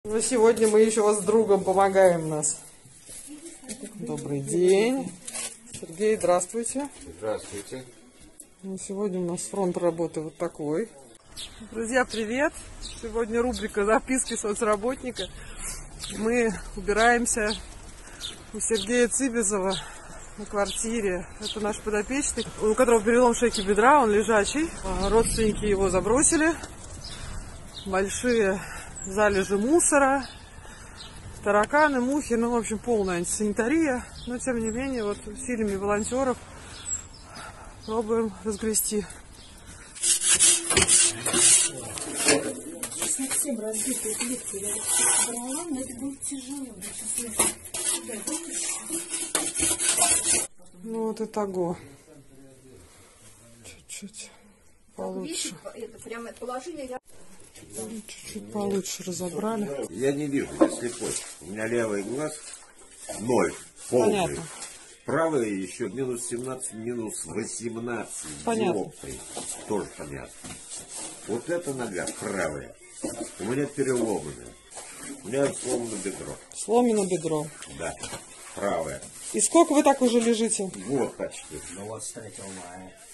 Но сегодня мы еще вас с другом помогаем нас. Добрый день. Сергей, здравствуйте. Здравствуйте. Сегодня у нас фронт работы вот такой. Друзья, привет. Сегодня рубрика «Записки соцработника». Мы убираемся у Сергея Цибизова на квартире. Это наш подопечный, у которого перелом шейки бедра, он лежачий. Родственники его забросили. Большие залежи мусора, тараканы, мухи, ну, в общем, полная антисанитария. Но, тем не менее, вот усилиями волонтеров пробуем разгрести. Совсем разбитые плитки я брала, но это будет тяжело. Ну, вот и того. Чуть-чуть получше. Это прямо положили. Чуть-чуть получше разобрали. Я не вижу, я слепой. У меня левый глаз 0, полный. Понятно. Правый еще минус 17, минус 18. Понятно. Ёптой. Тоже понятно. Вот эта нога правая. У меня переломанная. У меня сломано бедро. Сломано бедро. Да, правая. И сколько вы так уже лежите? Вот почти. Ну вот 3 мая.